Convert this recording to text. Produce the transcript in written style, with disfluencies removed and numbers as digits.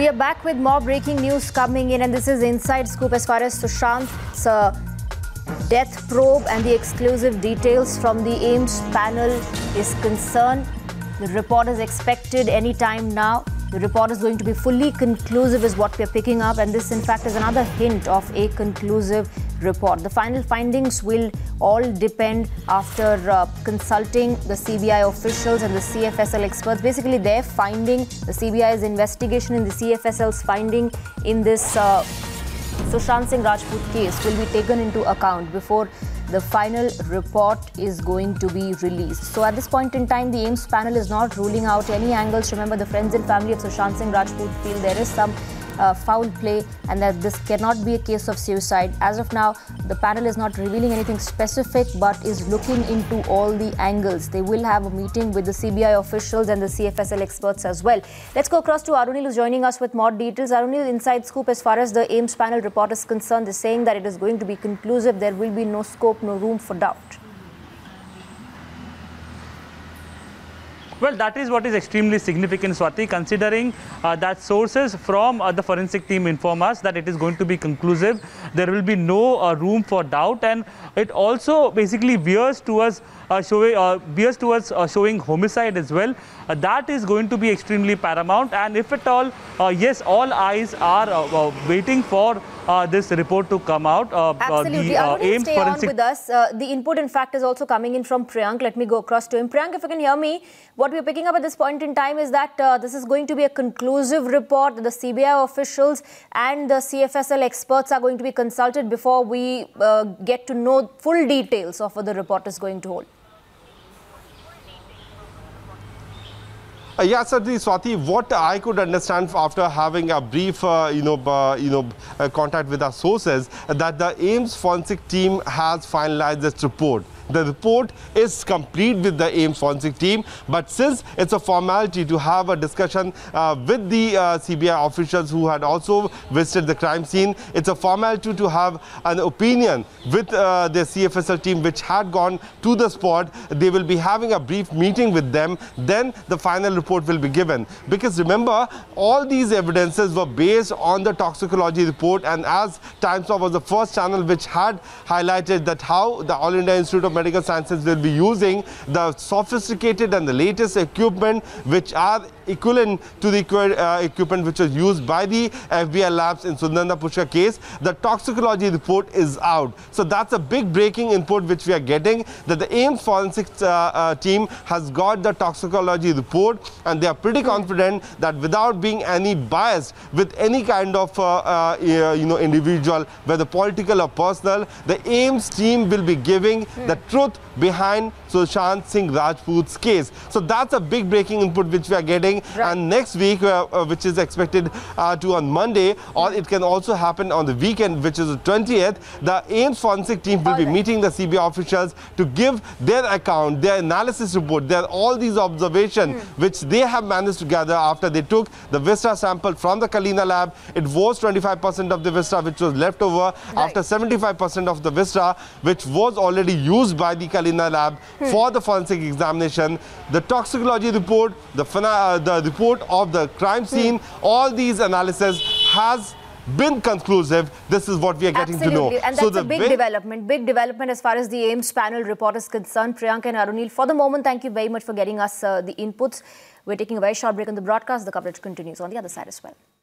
We are back with more breaking news coming in, and this is Inside Scoop as far as Sushant's death probe and the exclusive details from the AIIMS panel is concerned. The report is expected any time now. The report is going to be fully conclusive is what we are picking up, and this in fact is another hint of a conclusive report. The final findings will all depend after consulting the CBI officials and the CFSL experts. Basically, their finding, the CBI's investigation and the CFSL's finding in this Sushant Singh Rajput case will be taken into account before the final report is going to be released. So at this point in time, the AIIMS panel is not ruling out any angles. Remember, the friends and family of Sushant Singh Rajput feel there is some foul play and that this cannot be a case of suicide. As of now, the panel is not revealing anything specific but is looking into all the angles. They will have a meeting with the CBI officials and the CFSL experts as well. Let's go across to Arunil, who's joining us with more details. Arunil, Inside Scoop as far as the AIIMS panel report is concerned, is saying that it is going to be conclusive. There will be no scope, no room for doubt. Well, that is what is extremely significant, Swati, considering that sources from the forensic team inform us that it is going to be conclusive. There will be no room for doubt, and it also basically veers towards showing homicide as well. That is going to be extremely paramount, and if at all, yes, all eyes are waiting for this report to come out. Absolutely. AIIMS stay on with us. The input, in fact, is also coming in from Priyank. Let me go across to him. Priyank, if you can hear me, what we're picking up at this point in time is that this is going to be a conclusive report. The CBI officials and the CFSL experts are going to be consulted before we get to know full details of what the report is going to hold. Yeah, certainly, Swati. What I could understand after having a brief, contact with our sources, that the AIIMS forensic team has finalized this report. The report is complete with the AIIMS forensic team, but since it's a formality to have a discussion with the CBI officials who had also visited the crime scene, it's a formality to have an opinion with the CFSL team which had gone to the spot. They will be having a brief meeting with them, then the final report will be given. Because remember, all these evidences were based on the toxicology report, and as Times Now was the first channel which had highlighted that how the All India Institute of Medical Sciences will be using the sophisticated and the latest equipment which are equivalent to the equipment which was used by the FBI labs in Sundanda Pushkar case. The toxicology report is out. So that's a big breaking input which we are getting, that the AIIMS forensics team has got the toxicology report, and they are pretty confident that without being any biased with any kind of individual, whether political or personal, the AIIMS team will be giving the truth behind Sushant Singh Rajput's case. So that's a big breaking input which we are getting. Right. And next week, which is expected to on Monday, or it can also happen on the weekend, which is the 20th, the AIIMS forensic team will be meeting the CBI officials to give their account, their analysis report, all these observations which they have managed to gather after they took the Vista sample from the Kalina lab. It was 25% of the Vista which was left over after 75% of the Vista which was already used by the Kalina lab for the forensic examination. The toxicology report, the report of the crime scene, all these analysis has been conclusive. This is what we are getting to know. And that's a big development as far as the AIIMS panel report is concerned. Priyank and Arunil, for the moment, thank you very much for getting us the inputs. We're taking a very short break on the broadcast. The coverage continues on the other side as well.